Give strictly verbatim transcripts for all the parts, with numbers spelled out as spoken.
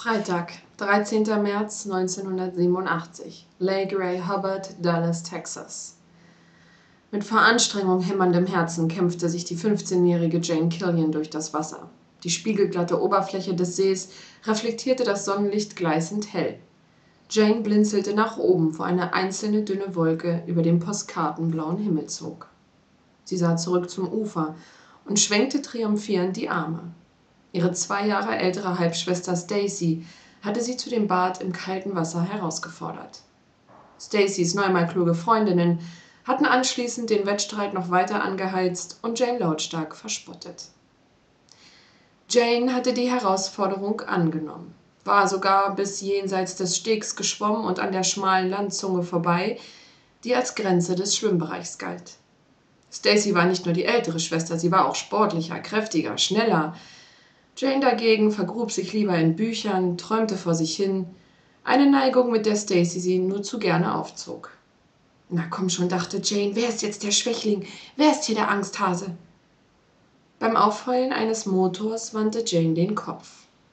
Freitag, dreizehnter März neunzehnhundertsiebenundachtzig, Lake Ray Hubbard, Dallas, Texas. Mit vor Anstrengung hämmerndem Herzen kämpfte sich die fünfzehnjährige Jane Killian durch das Wasser. Die spiegelglatte Oberfläche des Sees reflektierte das Sonnenlicht gleißend hell. Jane blinzelte nach oben, wo eine einzelne dünne Wolke über dem postkartenblauen Himmel zog. Sie sah zurück zum Ufer und schwenkte triumphierend die Arme. Ihre zwei Jahre ältere Halbschwester Stacy hatte sie zu dem Bad im kalten Wasser herausgefordert. Stacys neunmal kluge Freundinnen hatten anschließend den Wettstreit noch weiter angeheizt und Jane lautstark verspottet. Jane hatte die Herausforderung angenommen, war sogar bis jenseits des Stegs geschwommen und an der schmalen Landzunge vorbei, die als Grenze des Schwimmbereichs galt. Stacy war nicht nur die ältere Schwester, sie war auch sportlicher, kräftiger, schneller. Jane dagegen vergrub sich lieber in Büchern, träumte vor sich hin, eine Neigung, mit der Stacy sie nur zu gerne aufzog. »Na komm schon«, dachte Jane, »wer ist jetzt der Schwächling? Wer ist hier der Angsthase?« Beim Aufheulen eines Motors wandte Jane den Kopf.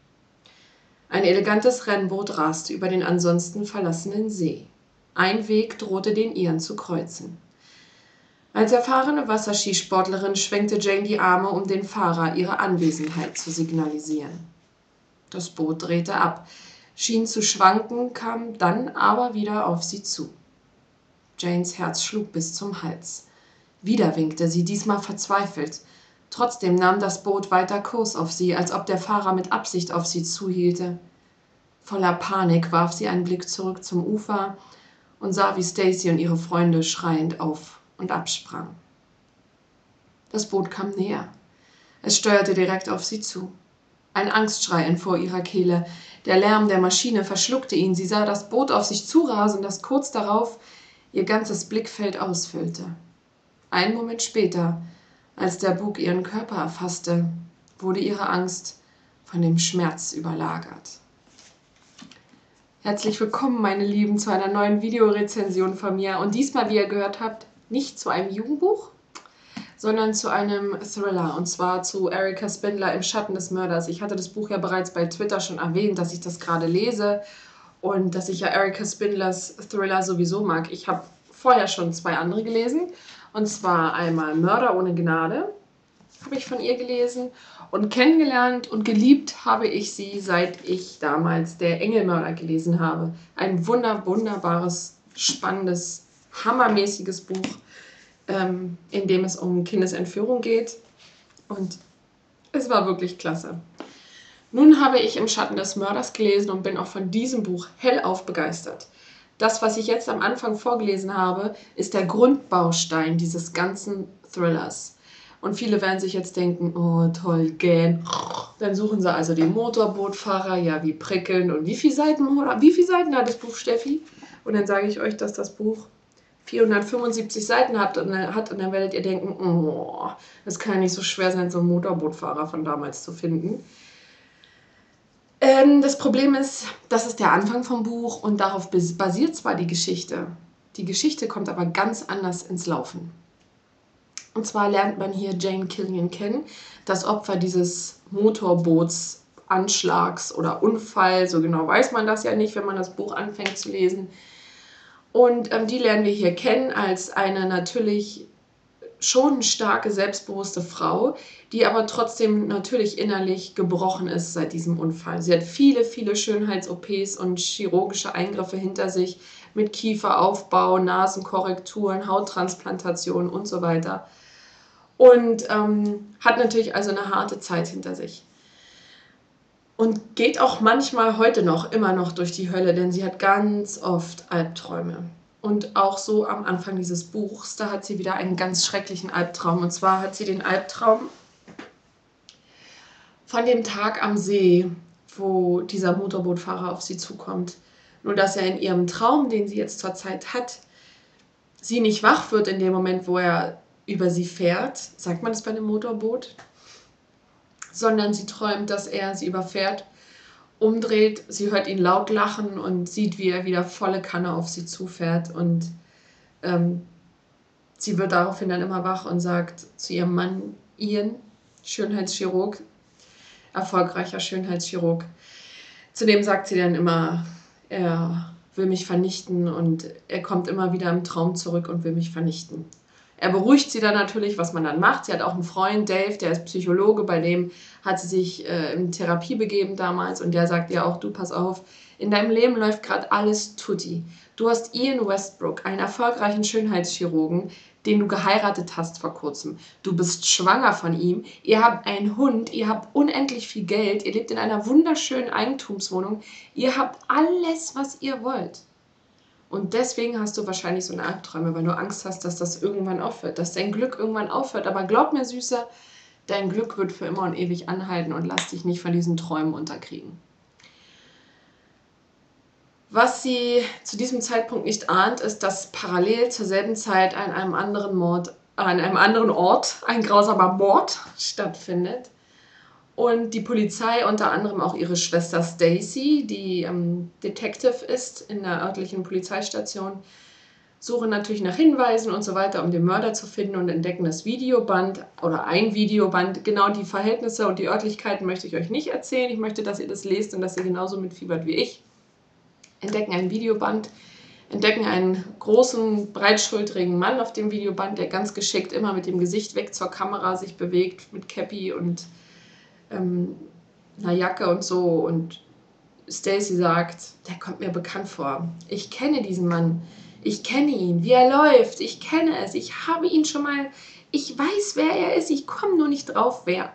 Ein elegantes Rennboot raste über den ansonsten verlassenen See. Ein Weg drohte den ihren zu kreuzen. Als erfahrene Wasserskisportlerin schwenkte Jane die Arme, um den Fahrer ihre Anwesenheit zu signalisieren. Das Boot drehte ab, schien zu schwanken, kam dann aber wieder auf sie zu. Janes Herz schlug bis zum Hals. Wieder winkte sie, diesmal verzweifelt. Trotzdem nahm das Boot weiter Kurs auf sie, als ob der Fahrer mit Absicht auf sie zuhielte. Voller Panik warf sie einen Blick zurück zum Ufer und sah, wie Stacy und ihre Freunde schreiend auf und absprang. Das Boot kam näher. Es steuerte direkt auf sie zu. Ein Angstschrei entfuhr ihrer Kehle. Der Lärm der Maschine verschluckte ihn. Sie sah das Boot auf sich zurasen, das kurz darauf ihr ganzes Blickfeld ausfüllte. Einen Moment später, als der Bug ihren Körper erfasste, wurde ihre Angst von dem Schmerz überlagert. Herzlich willkommen, meine Lieben, zu einer neuen Videorezension von mir. Und diesmal, wie ihr gehört habt, nicht zu einem Jugendbuch, sondern zu einem Thriller, und zwar zu Erica Spindler im Schatten des Mörders. Ich hatte das Buch ja bereits bei Twitter schon erwähnt, dass ich das gerade lese und dass ich ja Erica Spindlers Thriller sowieso mag. Ich habe vorher schon zwei andere gelesen, und zwar einmal Mörder ohne Gnade, habe ich von ihr gelesen, und kennengelernt und geliebt habe ich sie, seit ich damals Der Engelmörder gelesen habe. Ein wunder, wunderbares, spannendes, hammermäßiges Buch, ähm, in dem es um Kindesentführung geht, und es war wirklich klasse. Nun habe ich Im Schatten des Mörders gelesen und bin auch von diesem Buch hellauf begeistert. Das, was ich jetzt am Anfang vorgelesen habe, ist der Grundbaustein dieses ganzen Thrillers. Und viele werden sich jetzt denken, oh toll, gähn. Dann suchen sie also den Motorbootfahrer, ja wie prickelnd. Und wie viele Seiten, wie viele Seiten hat das Buch, Steffi? Und dann sage ich euch, dass das Buch vierhundertfünfundsiebzig Seiten hat und, hat, und dann werdet ihr denken, oh, das kann ja nicht so schwer sein, so einen Motorbootfahrer von damals zu finden. Ähm, das Problem ist, das ist der Anfang vom Buch und darauf basiert zwar die Geschichte, die Geschichte kommt aber ganz anders ins Laufen. Und zwar lernt man hier Jane Killian kennen, das Opfer dieses Motorbootsanschlags oder Unfall, so genau weiß man das ja nicht, wenn man das Buch anfängt zu lesen. Und ähm, die lernen wir hier kennen als eine natürlich schon starke, selbstbewusste Frau, die aber trotzdem natürlich innerlich gebrochen ist seit diesem Unfall. Sie hat viele, viele Schönheits-O Ps und chirurgische Eingriffe hinter sich mit Kieferaufbau, Nasenkorrekturen, Hauttransplantationen und so weiter. Und ähm, hat natürlich also eine harte Zeit hinter sich. Und geht auch manchmal heute noch, immer noch durch die Hölle, denn sie hat ganz oft Albträume. Und auch so am Anfang dieses Buchs, da hat sie wieder einen ganz schrecklichen Albtraum. Und zwar hat sie den Albtraum von dem Tag am See, wo dieser Motorbootfahrer auf sie zukommt. Nur dass er in ihrem Traum, den sie jetzt zurzeit hat, sie nicht wach wird in dem Moment, wo er über sie fährt. Sagt man das bei einem Motorboot? Sondern sie träumt, dass er sie überfährt, umdreht, sie hört ihn laut lachen und sieht, wie er wieder volle Kanne auf sie zufährt. Und ähm, sie wird daraufhin dann immer wach und sagt zu ihrem Mann Ian, Schönheitschirurg, erfolgreicher Schönheitschirurg, Zudem sagt sie dann immer, er will mich vernichten und er kommt immer wieder im Traum zurück und will mich vernichten. Er beruhigt sie dann natürlich, was man dann macht. Sie hat auch einen Freund, Dave, der ist Psychologe, bei dem hat sie sich äh, in Therapie begeben damals und der sagt ihr auch, du pass auf, in deinem Leben läuft gerade alles tutti. Du hast Ian Westbrook, einen erfolgreichen Schönheitschirurgen, den du geheiratet hast vor kurzem. Du bist schwanger von ihm, ihr habt einen Hund, ihr habt unendlich viel Geld, ihr lebt in einer wunderschönen Eigentumswohnung, ihr habt alles, was ihr wollt. Und deswegen hast du wahrscheinlich so eine Albträume, weil du Angst hast, dass das irgendwann aufhört, dass dein Glück irgendwann aufhört. Aber glaub mir, Süßer, dein Glück wird für immer und ewig anhalten und lass dich nicht von diesen Träumen unterkriegen. Was sie zu diesem Zeitpunkt nicht ahnt, ist, dass parallel zur selben Zeit an einem anderen Mord, an einem anderen Ort ein grausamer Mord stattfindet. Und die Polizei, unter anderem auch ihre Schwester Stacy, die ähm, Detective ist in der örtlichen Polizeistation, suchen natürlich nach Hinweisen und so weiter, um den Mörder zu finden und entdecken das Videoband oder ein Videoband. Genau die Verhältnisse und die Örtlichkeiten möchte ich euch nicht erzählen. Ich möchte, dass ihr das lest und dass ihr genauso mitfiebert wie ich. Entdecken ein Videoband, entdecken einen großen, breitschultrigen Mann auf dem Videoband, der ganz geschickt immer mit dem Gesicht weg zur Kamera sich bewegt, mit Cappy und ähm, einer Jacke und so. Und Stacy sagt, der kommt mir bekannt vor. Ich kenne diesen Mann. Ich kenne ihn, wie er läuft. Ich kenne es. Ich habe ihn schon mal. Ich weiß, wer er ist. Ich komme nur nicht drauf, wer.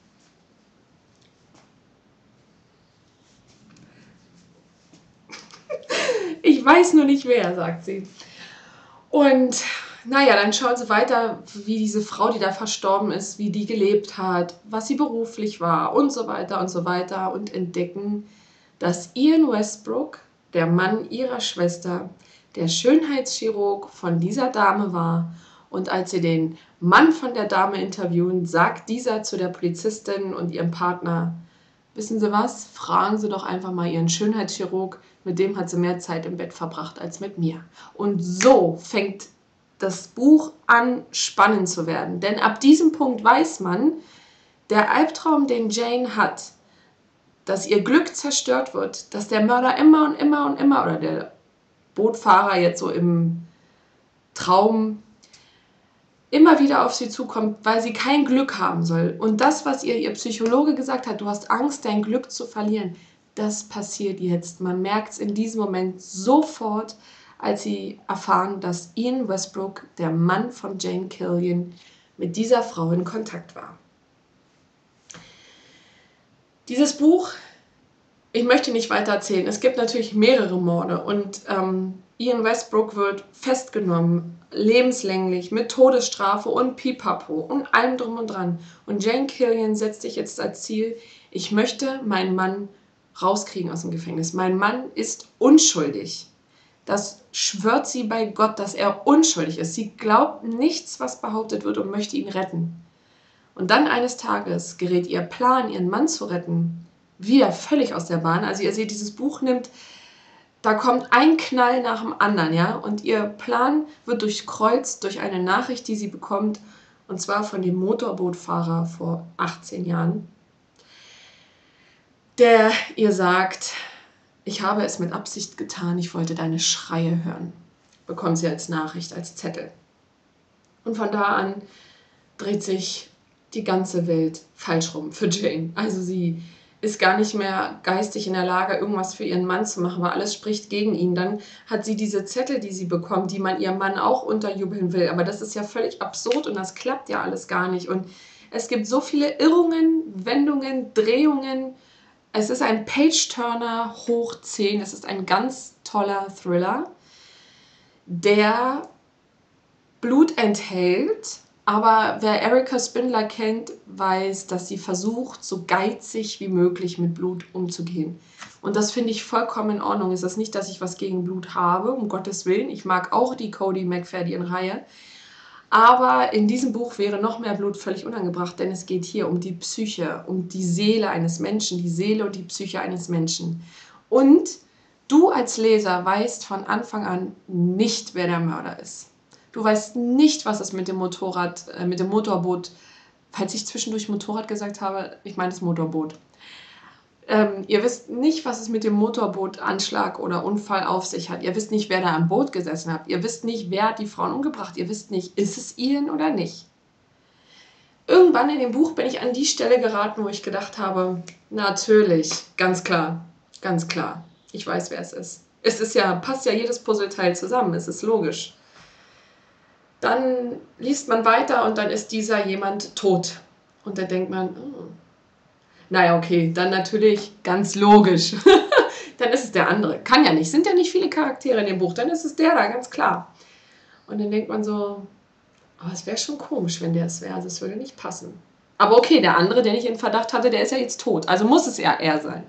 Ich weiß nur nicht, wer, sagt sie. Und naja, dann schauen sie weiter, wie diese Frau, die da verstorben ist, wie die gelebt hat, was sie beruflich war und so weiter und so weiter und entdecken, dass Ian Westbrook, der Mann ihrer Schwester, der Schönheitschirurg von dieser Dame war. Und als sie den Mann von der Dame interviewen, sagt dieser zu der Polizistin und ihrem Partner, wissen Sie was, fragen Sie doch einfach mal Ihren Schönheitschirurg, mit dem hat sie mehr Zeit im Bett verbracht als mit mir. Und so fängt das Buch an, spannend zu werden. Denn ab diesem Punkt weiß man, der Albtraum, den Jane hat, dass ihr Glück zerstört wird, dass der Mörder immer und immer und immer, oder der Bootfahrer jetzt so im Traum, immer wieder auf sie zukommt, weil sie kein Glück haben soll. Und das, was ihr, ihr Psychologe gesagt hat, du hast Angst, dein Glück zu verlieren, das passiert jetzt. Man merkt es in diesem Moment sofort, als sie erfahren, dass Ian Westbrook, der Mann von Jane Killian, mit dieser Frau in Kontakt war. Dieses Buch, ich möchte nicht weiter erzählen, es gibt natürlich mehrere Morde und ähm, Ian Westbrook wird festgenommen, lebenslänglich, mit Todesstrafe und Pipapo und allem drum und dran. Und Jane Killian setzt sich jetzt als Ziel, ich möchte meinen Mann rauskriegen aus dem Gefängnis. Mein Mann ist unschuldig. Das schwört sie bei Gott, dass er unschuldig ist. Sie glaubt nichts, was behauptet wird und möchte ihn retten. Und dann eines Tages gerät ihr Plan, ihren Mann zu retten, wieder völlig aus der Bahn. Also ihr seht, dieses Buch nimmt, da kommt ein Knall nach dem anderen, ja, und ihr Plan wird durchkreuzt durch eine Nachricht, die sie bekommt, und zwar von dem Motorbootfahrer vor achtzehn Jahren, der ihr sagt, ich habe es mit Absicht getan, ich wollte deine Schreie hören. Bekommt sie als Nachricht, als Zettel. Und von da an dreht sich die ganze Welt falsch rum für Jane. Also sie ist gar nicht mehr geistig in der Lage, irgendwas für ihren Mann zu machen, weil alles spricht gegen ihn. Dann hat sie diese Zettel, die sie bekommt, die man ihrem Mann auch unterjubeln will. Aber das ist ja völlig absurd und das klappt ja alles gar nicht. Und es gibt so viele Irrungen, Wendungen, Drehungen. Es ist ein Page-Turner hoch zehn. Es ist ein ganz toller Thriller, der Blut enthält. Aber wer Erica Spindler kennt, weiß, dass sie versucht, so geizig wie möglich mit Blut umzugehen. Und das finde ich vollkommen in Ordnung. Es ist nicht, dass ich was gegen Blut habe, um Gottes Willen. Ich mag auch die Cody McFadden-Reihe. Aber in diesem Buch wäre noch mehr Blut völlig unangebracht, denn es geht hier um die Psyche, um die Seele eines Menschen, die Seele und die Psyche eines Menschen. Und du als Leser weißt von Anfang an nicht, wer der Mörder ist. Du weißt nicht, was es mit dem Motorrad, äh, mit dem Motorboot, falls ich zwischendurch Motorrad gesagt habe, ich meine das Motorboot. Ähm, ihr wisst nicht, was es mit dem Motorbootanschlag oder Unfall auf sich hat. Ihr wisst nicht, wer da am Boot gesessen hat. Ihr wisst nicht, wer hat die Frauen umgebracht. Ihr wisst nicht, ist es Ian oder nicht. Irgendwann in dem Buch bin ich an die Stelle geraten, wo ich gedacht habe, natürlich, ganz klar, ganz klar, ich weiß, wer es ist. Es ist ja, passt ja jedes Puzzleteil zusammen, es ist logisch. Dann liest man weiter und dann ist dieser jemand tot. Und dann denkt man, oh. Naja, okay, dann natürlich ganz logisch. Dann ist es der andere. Kann ja nicht, sind ja nicht viele Charaktere in dem Buch, dann ist es der da, ganz klar. Und dann denkt man so, aber es wäre schon komisch, wenn der es wäre. Also es würde nicht passen. Aber okay, der andere, den ich in Verdacht hatte, der ist ja jetzt tot. Also muss es ja er sein.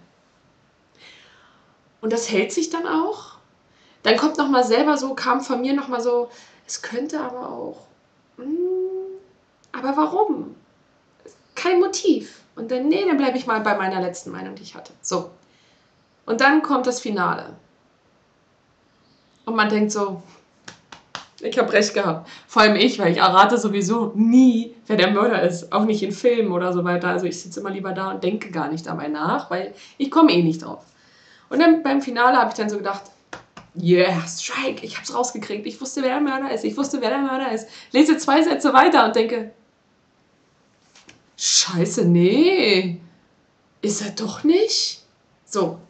Und das hält sich dann auch. Dann kommt nochmal selber so, kam von mir nochmal so, es könnte aber auch. Mh, aber warum? Kein Motiv. Und dann, nee, dann bleibe ich mal bei meiner letzten Meinung, die ich hatte. So. Und dann kommt das Finale. Und man denkt so, ich habe recht gehabt. Vor allem ich, weil ich errate sowieso nie, wer der Mörder ist. Auch nicht in Filmen oder so weiter. Also ich sitze immer lieber da und denke gar nicht dabei nach, weil ich komme eh nicht drauf. Und dann beim Finale habe ich dann so gedacht, yeah, Strike, ich habe es rausgekriegt. Ich wusste, wer der Mörder ist. Ich wusste, wer der Mörder ist. Lese zwei Sätze weiter und denke, scheiße, nee, ist er doch nicht? So.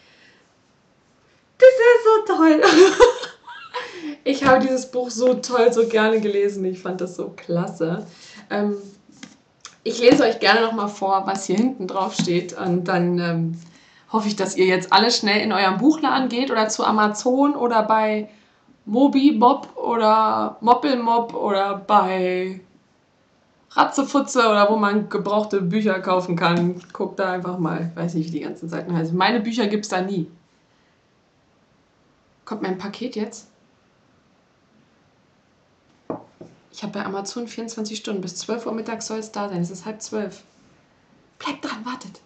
Das ist so toll. Ich habe dieses Buch so toll, so gerne gelesen. Ich fand das so klasse. Ähm, ich lese euch gerne nochmal vor, was hier hinten drauf steht. Und dann ähm, hoffe ich, dass ihr jetzt alle schnell in eurem Buchladen geht oder zu Amazon oder bei Mobi-Mob oder Moppelmob oder bei Ratzefutze oder wo man gebrauchte Bücher kaufen kann. Guckt da einfach mal. Ich weiß nicht, wie die ganzen Seiten heißen. Meine Bücher gibt es da nie. Kommt mein Paket jetzt? Ich habe bei Amazon vierundzwanzig Stunden. Bis zwölf Uhr mittags soll es da sein. Es ist halb zwölf. Bleibt dran, wartet.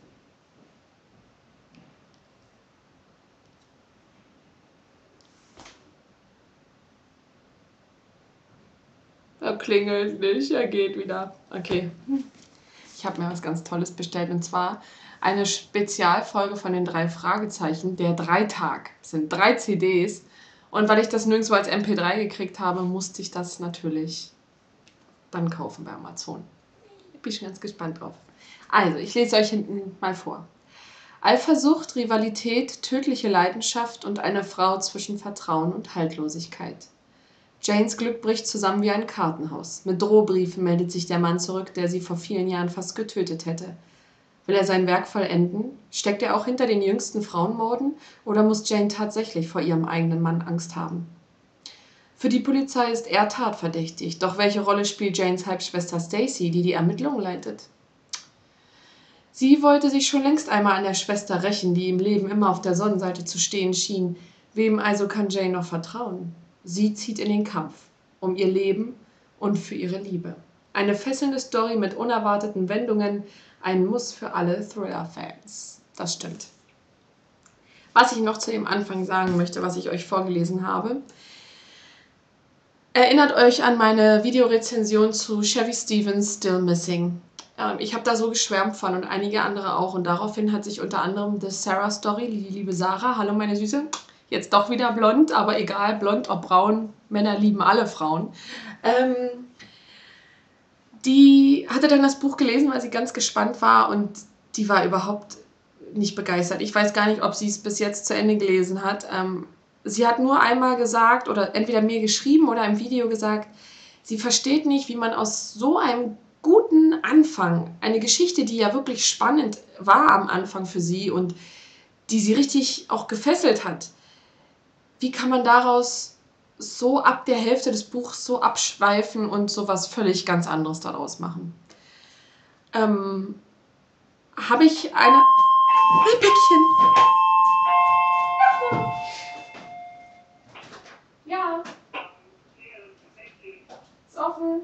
Er klingelt nicht, er geht wieder. Okay. Ich habe mir was ganz Tolles bestellt und zwar eine Spezialfolge von den drei Fragezeichen, der Dreitag. Das sind drei C Ds und weil ich das nirgendwo als M P drei gekriegt habe, musste ich das natürlich dann kaufen bei Amazon. Ich bin schon ganz gespannt drauf. Also, ich lese euch hinten mal vor. Eifersucht, Rivalität, tödliche Leidenschaft und eine Frau zwischen Vertrauen und Haltlosigkeit. Janes Glück bricht zusammen wie ein Kartenhaus. Mit Drohbriefen meldet sich der Mann zurück, der sie vor vielen Jahren fast getötet hätte. Will er sein Werk vollenden? Steckt er auch hinter den jüngsten Frauenmorden? Oder muss Jane tatsächlich vor ihrem eigenen Mann Angst haben? Für die Polizei ist er tatverdächtig. Doch welche Rolle spielt Janes Halbschwester Stacy, die die Ermittlungen leitet? Sie wollte sich schon längst einmal an der Schwester rächen, die im Leben immer auf der Sonnenseite zu stehen schien. Wem also kann Jane noch vertrauen? Sie zieht in den Kampf. Um ihr Leben und für ihre Liebe. Eine fesselnde Story mit unerwarteten Wendungen. Ein Muss für alle Thriller-Fans. Das stimmt. Was ich noch zu dem Anfang sagen möchte, was ich euch vorgelesen habe. Erinnert euch an meine Videorezension zu Chevy Stevens Still Missing. Ähm, ich habe da so geschwärmt von und einige andere auch. Und daraufhin hat sich unter anderem The Sarah Story, die liebe Sarah, hallo meine Süße, jetzt doch wieder blond, aber egal, blond, ob braun, Männer lieben alle Frauen. Ähm, die hatte dann das Buch gelesen, weil sie ganz gespannt war und die war überhaupt nicht begeistert. Ich weiß gar nicht, ob sie es bis jetzt zu Ende gelesen hat. Ähm, sie hat nur einmal gesagt oder entweder mir geschrieben oder im Video gesagt, sie versteht nicht, wie man aus so einem guten Anfang, eine Geschichte, die ja wirklich spannend war am Anfang für sie und die sie richtig auch gefesselt hat, wie kann man daraus so ab der Hälfte des Buchs so abschweifen und so was völlig ganz anderes daraus machen? Ähm, habe ich eine... Ein Päckchen! Ja. Ist offen.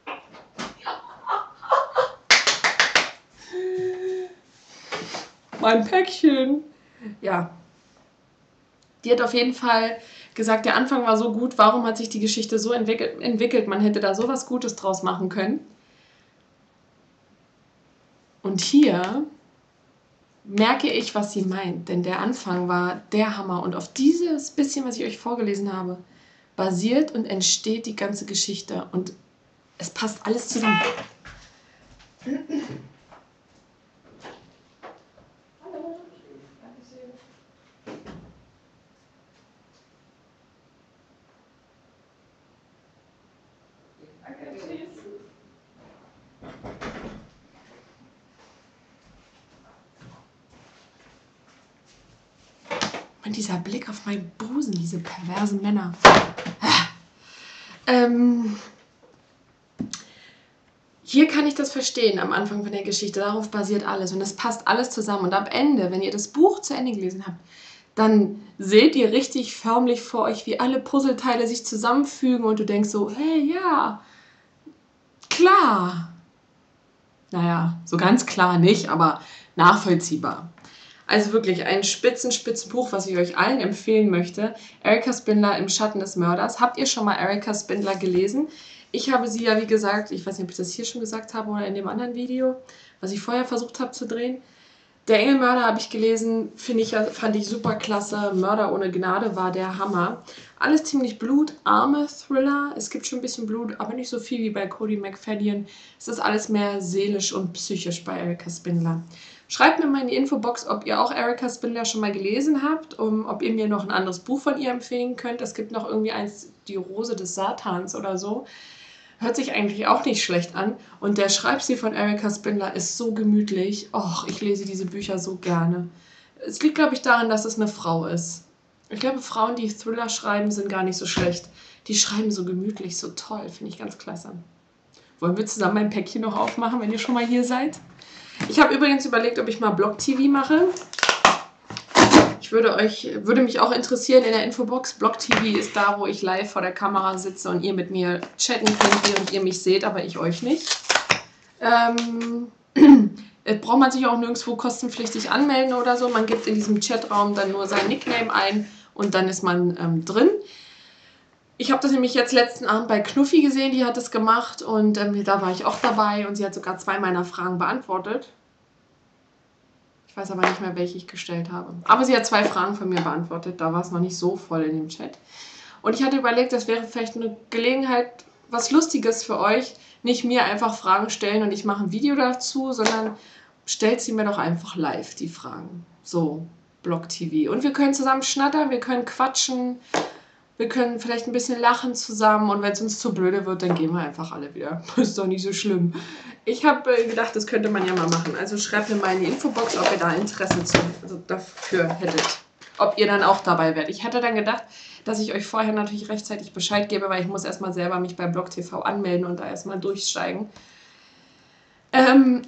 Mein Päckchen. Ja. Die hat auf jeden Fall gesagt, der Anfang war so gut, warum hat sich die Geschichte so entwickelt? entwickelt? Man hätte da so was Gutes draus machen können. Und hier merke ich, was sie meint. Denn der Anfang war der Hammer. Und auf dieses bisschen, was ich euch vorgelesen habe, basiert und entsteht die ganze Geschichte. Und es passt alles zusammen. Und dieser Blick auf meinen Busen, diese perversen Männer. Ähm, hier kann ich das verstehen am Anfang von der Geschichte. Darauf basiert alles und es passt alles zusammen. Und am Ende, wenn ihr das Buch zu Ende gelesen habt, dann seht ihr richtig förmlich vor euch, wie alle Puzzleteile sich zusammenfügen und du denkst so, hey, ja, klar. Naja, so ganz klar nicht, aber nachvollziehbar. Also wirklich ein spitzen, spitzen Buch, was ich euch allen empfehlen möchte. Erika Spindler im Schatten des Mörders. Habt ihr schon mal Erika Spindler gelesen? Ich habe sie ja, wie gesagt, ich weiß nicht, ob ich das hier schon gesagt habe oder in dem anderen Video, was ich vorher versucht habe zu drehen. Der Engelmörder habe ich gelesen, finde ich, fand ich super klasse. Mörder ohne Gnade war der Hammer. Alles ziemlich blutarme Thriller. Es gibt schon ein bisschen Blut, aber nicht so viel wie bei Cody McFadden. Es ist alles mehr seelisch und psychisch bei Erika Spindler. Schreibt mir mal in die Infobox, ob ihr auch Erika Spindler schon mal gelesen habt, um, ob ihr mir noch ein anderes Buch von ihr empfehlen könnt. Es gibt noch irgendwie eins, die Rose des Satans oder so. Hört sich eigentlich auch nicht schlecht an. Und der Schreibstil von Erika Spindler ist so gemütlich. Och, ich lese diese Bücher so gerne. Es liegt, glaube ich, daran, dass es eine Frau ist. Ich glaube, Frauen, die Thriller schreiben, sind gar nicht so schlecht. Die schreiben so gemütlich, so toll. Finde ich ganz klasse. Wollen wir zusammen ein Päckchen noch aufmachen, wenn ihr schon mal hier seid? Ich habe übrigens überlegt, ob ich mal Blog-T V mache. Ich würde euch, würde mich auch interessieren in der Infobox. Blog-T V ist da, wo ich live vor der Kamera sitze und ihr mit mir chatten könnt, während ihr mich seht, aber ich euch nicht. Ähm, braucht man sich auch nirgendwo kostenpflichtig anmelden oder so. Man gibt in diesem Chatraum dann nur sein Nickname ein und dann ist man ähm, drin. Ich habe das nämlich jetzt letzten Abend bei Knuffi gesehen, die hat das gemacht und ähm, da war ich auch dabei und sie hat sogar zwei meiner Fragen beantwortet. Ich weiß aber nicht mehr, welche ich gestellt habe. Aber sie hat zwei Fragen von mir beantwortet, da war es noch nicht so voll in dem Chat. Und ich hatte überlegt, das wäre vielleicht eine Gelegenheit, was Lustiges für euch. Nicht mir einfach Fragen stellen und ich mache ein Video dazu, sondern stellt sie mir doch einfach live, die Fragen. So, Blog-T V. Und wir können zusammen schnattern, wir können quatschen. Wir können vielleicht ein bisschen lachen zusammen und wenn es uns zu blöde wird, dann gehen wir einfach alle wieder. Ist doch nicht so schlimm. Ich habe äh, gedacht, das könnte man ja mal machen. Also schreibt mir mal in die Infobox, ob ihr da Interesse zu, also dafür hättet. Ob ihr dann auch dabei werdet. Ich hätte dann gedacht, dass ich euch vorher natürlich rechtzeitig Bescheid gebe, weil ich muss erstmal selber mich bei Blog T V anmelden und da erstmal durchsteigen. Ähm...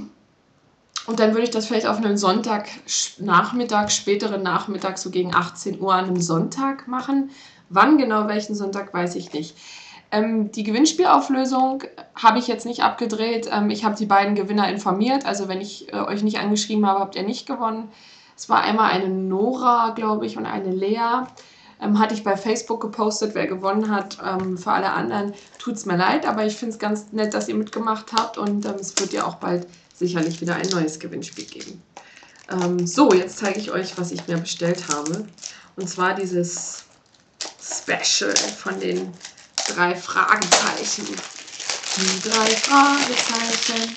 Und dann würde ich das vielleicht auf einen Sonntag, Nachmittag, späteren Nachmittag, so gegen achtzehn Uhr an einem Sonntag machen. Wann genau, welchen Sonntag, weiß ich nicht. Ähm, die Gewinnspielauflösung habe ich jetzt nicht abgedreht. Ähm, ich habe die beiden Gewinner informiert. Also wenn ich äh, euch nicht angeschrieben habe, habt ihr nicht gewonnen. Es war einmal eine Nora, glaube ich, und eine Lea. Ähm, hatte ich bei Facebook gepostet, wer gewonnen hat. Ähm, für alle anderen tut es mir leid, aber ich finde es ganz nett, dass ihr mitgemacht habt. Und ähm, es wird ja auch bald sicherlich wieder ein neues Gewinnspiel geben. Ähm, so, jetzt zeige ich euch, was ich mir bestellt habe. Und zwar dieses Special von den drei Fragezeichen. Die drei Fragezeichen.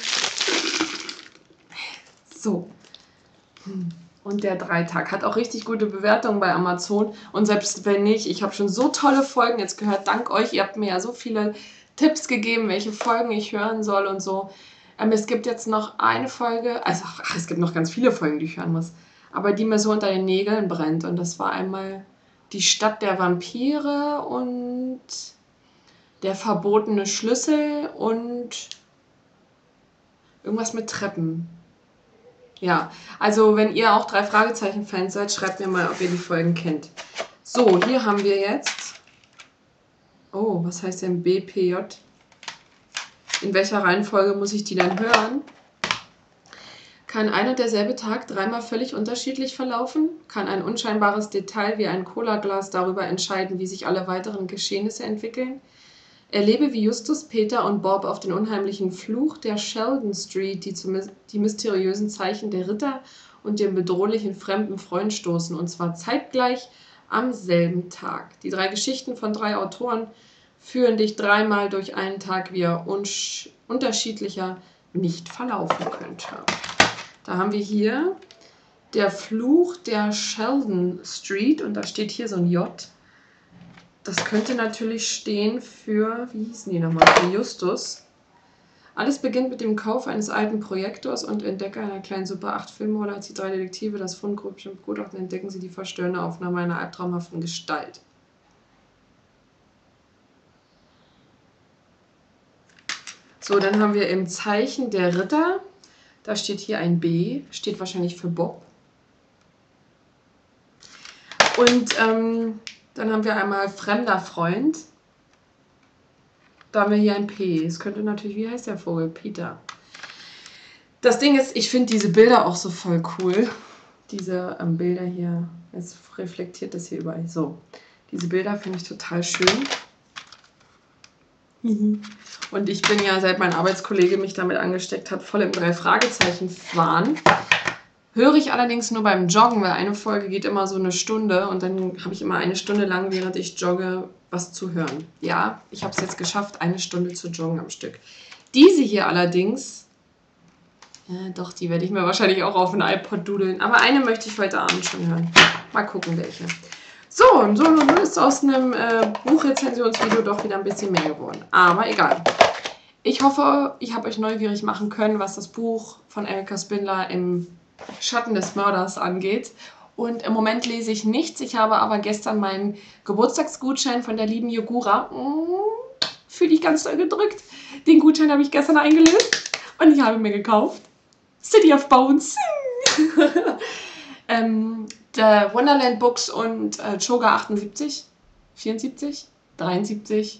So. Und der Dreitag hat auch richtig gute Bewertungen bei Amazon. Und selbst wenn nicht, ich habe schon so tolle Folgen jetzt gehört. Dank euch, ihr habt mir ja so viele Tipps gegeben, welche Folgen ich hören soll und so. Ähm, es gibt jetzt noch eine Folge, also ach, es gibt noch ganz viele Folgen, die ich hören muss, aber die mir so unter den Nägeln brennt. Und das war einmal die Stadt der Vampire und der verbotene Schlüssel und irgendwas mit Treppen. Ja, also wenn ihr auch drei Fragezeichen-Fans seid, schreibt mir mal, ob ihr die Folgen kennt. So, hier haben wir jetzt, oh, was heißt denn B P J? In welcher Reihenfolge muss ich die dann hören? Kann ein und derselbe Tag dreimal völlig unterschiedlich verlaufen? Kann ein unscheinbares Detail wie ein Cola-Glas darüber entscheiden, wie sich alle weiteren Geschehnisse entwickeln? Erlebe, wie Justus, Peter und Bob auf den unheimlichen Fluch der Sheldon Street, die, zum, die mysteriösen Zeichen der Ritter und den bedrohlichen fremden Freund stoßen, und zwar zeitgleich am selben Tag. Die drei Geschichten von drei Autoren führen dich dreimal durch einen Tag, wie er unterschiedlicher nicht verlaufen könnte. Da haben wir hier der Fluch der Sheldon Street und da steht hier so ein J. Das könnte natürlich stehen für, wie hießen die nochmal, für Justus. Alles beginnt mit dem Kauf eines alten Projektors und Entdecker einer kleinen Super acht Filmrolle. Als die drei Detektive das Fundgrüppchen begutachten, entdecken sie die verstörende Aufnahme einer albtraumhaften Gestalt. So, dann haben wir im Zeichen der Ritter, da steht hier ein B, steht wahrscheinlich für Bob. Und ähm, dann haben wir einmal fremder Freund. Da haben wir hier ein P. Es könnte natürlich, wie heißt der Vogel? Peter. Das Ding ist, ich finde diese Bilder auch so voll cool. Diese ähm, Bilder hier, jetzt reflektiert das hier überall. So, diese Bilder finde ich total schön. Und ich bin ja, seit mein Arbeitskollege mich damit angesteckt hat, voll im Drei-Fragezeichen-Wahn. Höre ich allerdings nur beim Joggen, weil eine Folge geht immer so eine Stunde und dann habe ich immer eine Stunde lang, während ich jogge, was zu hören. Ja, ich habe es jetzt geschafft, eine Stunde zu joggen am Stück. Diese hier allerdings, ja, doch, die werde ich mir wahrscheinlich auch auf ein iPod dudeln, aber eine möchte ich heute Abend schon hören. Mal gucken, welche. So, und so ist aus einem äh, Buchrezensionsvideo doch wieder ein bisschen mehr geworden. Aber egal. Ich hoffe, ich habe euch neugierig machen können, was das Buch von Erika Spindler im Schatten des Mörders angeht. Und im Moment lese ich nichts. Ich habe aber gestern meinen Geburtstagsgutschein von der lieben Jogura, mm, fühle ich ganz doll gedrückt. Den Gutschein habe ich gestern eingelöst und ich habe mir gekauft City of Bones. ähm, der Wonderland Books und äh, Choga achtundsiebzig, vierundsiebzig, dreiundsiebzig,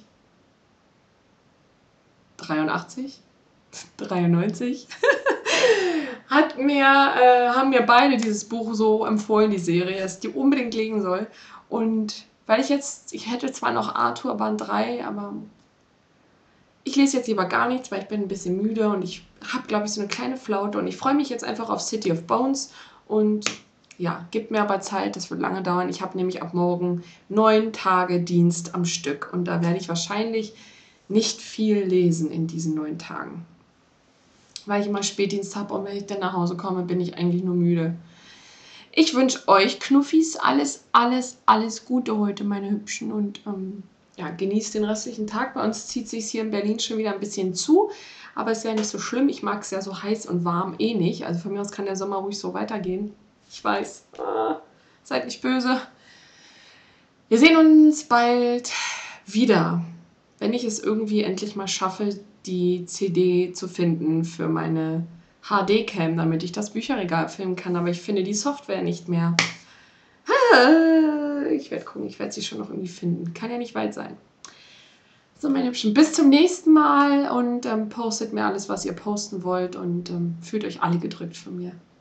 dreiundachtzig, dreiundneunzig. Hat mir, äh, haben mir beide dieses Buch so empfohlen, die Serie, dass ich die unbedingt lesen soll. Und weil ich jetzt, ich hätte zwar noch Arthur Band drei, aber ich lese jetzt lieber gar nichts, weil ich bin ein bisschen müde und ich habe, glaube ich, so eine kleine Flaute. Und ich freue mich jetzt einfach auf City of Bones. Und ja, gibt mir aber Zeit, das wird lange dauern. Ich habe nämlich ab morgen neun Tage Dienst am Stück. Und da werde ich wahrscheinlich nicht viel lesen in diesen neun Tagen. Weil ich immer Spätdienst habe und wenn ich dann nach Hause komme, bin ich eigentlich nur müde. Ich wünsche euch, Knuffis, alles, alles, alles Gute heute, meine Hübschen. Und ähm, ja, genießt den restlichen Tag. Bei uns zieht es sich hier in Berlin schon wieder ein bisschen zu. Aber ist ja nicht so schlimm. Ich mag es ja so heiß und warm eh nicht. Also von mir aus kann der Sommer ruhig so weitergehen. Ich weiß. Ah, seid nicht böse. Wir sehen uns bald wieder. Wenn ich es irgendwie endlich mal schaffe, die C D zu finden für meine H D-Cam, damit ich das Bücherregal filmen kann. Aber ich finde die Software nicht mehr. Ich werde gucken, ich werde sie schon noch irgendwie finden. Kann ja nicht weit sein. So, meine Hübschen, bis zum nächsten Mal und ähm, postet mir alles, was ihr posten wollt und ähm, fühlt euch alle gedrückt von mir.